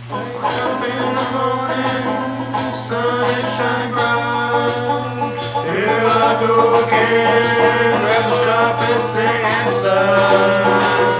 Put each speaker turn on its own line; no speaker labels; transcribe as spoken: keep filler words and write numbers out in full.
Wake up in the morning, the sun is shining bright. Here I go again, grab the sharpest thing inside.